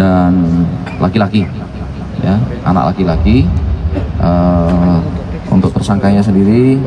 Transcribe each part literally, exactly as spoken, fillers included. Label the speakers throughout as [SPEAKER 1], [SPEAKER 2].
[SPEAKER 1] dan laki-laki, ya, anak laki-laki. Uh, untuk tersangkanya sendiri,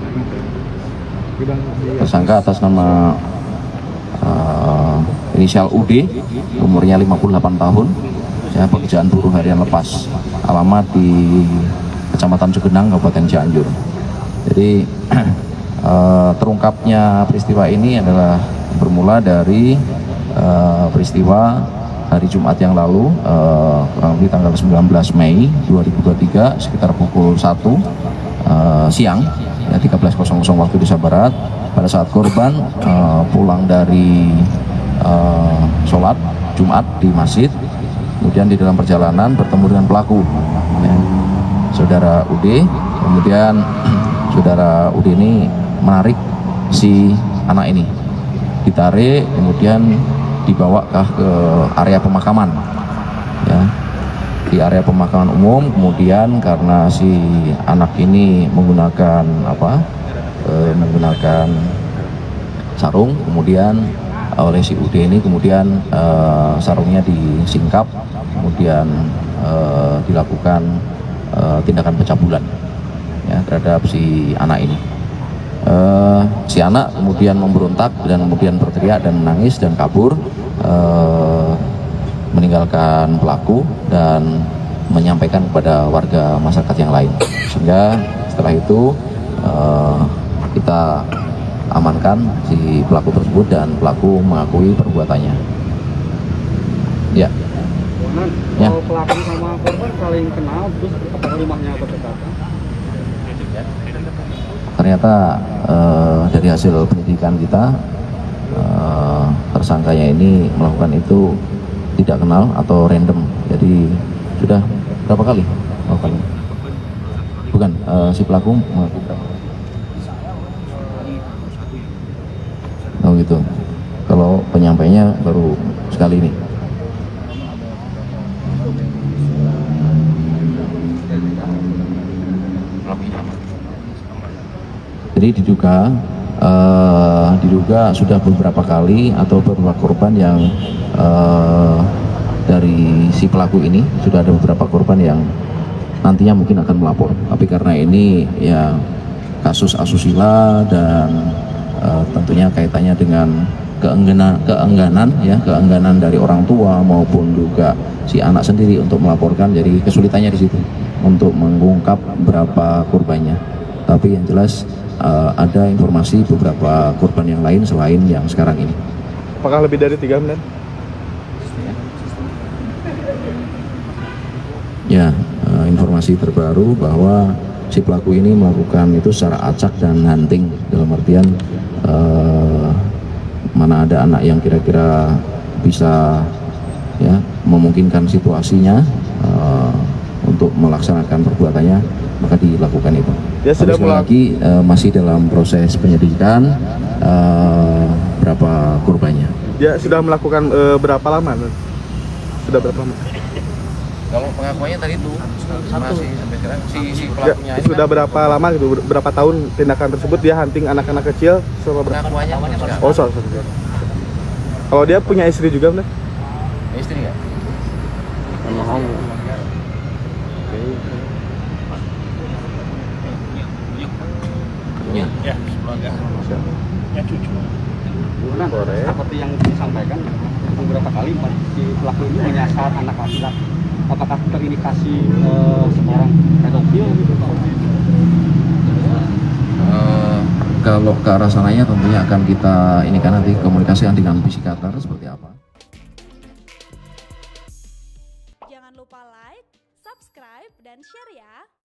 [SPEAKER 1] tersangka atas nama uh, inisial U D, umurnya lima puluh delapan tahun, ya, pekerjaan buruh harian lepas, alamat di Kecamatan Cugenang, Kabupaten Cianjur. Jadi uh, terungkapnya peristiwa ini adalah bermula dari uh, peristiwa hari Jumat yang lalu, uh, kurang lebih tanggal sembilan belas Mei dua ribu dua puluh tiga, sekitar pukul satu uh, siang, ya, tiga belas waktu Indonesia Barat, pada saat korban uh, pulang dari uh, sholat Jumat di masjid, kemudian di dalam perjalanan bertemu dengan pelaku, ya, saudara U D. Kemudian saudara U D ini menarik si anak ini, ditarik, kemudian dibawa ke area pemakaman, ya, di area pemakaman umum. Kemudian karena si anak ini menggunakan apa e, menggunakan sarung, kemudian oleh si U D ini kemudian e, sarungnya disingkap, kemudian e, dilakukan e, tindakan pencabulan, ya, terhadap si anak ini. Uh, si anak kemudian memberontak dan kemudian berteriak dan menangis dan kabur, uh, meninggalkan pelaku dan menyampaikan kepada warga masyarakat yang lain. Sehingga setelah itu uh, kita amankan si pelaku tersebut dan pelaku mengakui perbuatannya. Ya.
[SPEAKER 2] Nah,
[SPEAKER 1] ya.
[SPEAKER 2] Kalau pelaku sama korban saling kenal, terus apakah rumahnya berdekatan?
[SPEAKER 1] Ternyata uh, dari hasil penyidikan kita, uh, tersangkanya ini melakukan itu tidak kenal atau random. Jadi sudah berapa kali melakukan? Bukan, uh, si pelaku melakukan. Oh gitu. Kalau penyampainya baru sekali ini. Jadi diduga, uh, diduga sudah beberapa kali atau beberapa korban yang uh, dari si pelaku ini, sudah ada beberapa korban yang nantinya mungkin akan melapor. Tapi karena ini ya kasus asusila dan uh, tentunya kaitannya dengan keengganan, keengganan ya keengganan dari orang tua maupun juga si anak sendiri untuk melaporkan. Jadi kesulitannya di situ untuk mengungkap berapa korbannya. Tapi yang jelas Uh, ada informasi beberapa korban yang lain selain yang sekarang ini.
[SPEAKER 3] Apakah lebih dari tiga menit?
[SPEAKER 1] Ya, uh, informasi terbaru bahwa si pelaku ini melakukan itu secara acak dan hunting, dalam artian uh, mana ada anak yang kira-kira bisa ya memungkinkan situasinya uh, untuk melaksanakan perbuatannya, maka dilakukan itu.
[SPEAKER 3] Dia sudah
[SPEAKER 1] sekali lagi uh, masih dalam proses penyelidikan uh, berapa korbannya.
[SPEAKER 3] Dia sudah melakukan uh, berapa lama? Sudah berapa lama?
[SPEAKER 1] Kalau pengakuannya tadi itu masih sampai sekarang si, si pelakunya
[SPEAKER 3] ya, sudah kan berapa lama gitu? Berapa tahun tindakan tersebut dia hunting anak-anak kecil?
[SPEAKER 1] Pengakuannya
[SPEAKER 3] oh soal kalau dia punya istri juga benar?
[SPEAKER 1] Istri nggak?
[SPEAKER 2] Mau.
[SPEAKER 1] Ya,
[SPEAKER 2] ya, ya cucu. Nah, seperti yang disampaikan beberapa kali si pelaku ini menyasar anak laki-laki. Apakah terindikasi uh, seorang pedofil gitu?
[SPEAKER 1] Uh, kalau ke arah sananya tentunya akan kita ini kan nanti komunikasi dengan psikiater seperti apa.
[SPEAKER 4] Jangan lupa like, subscribe, dan share ya.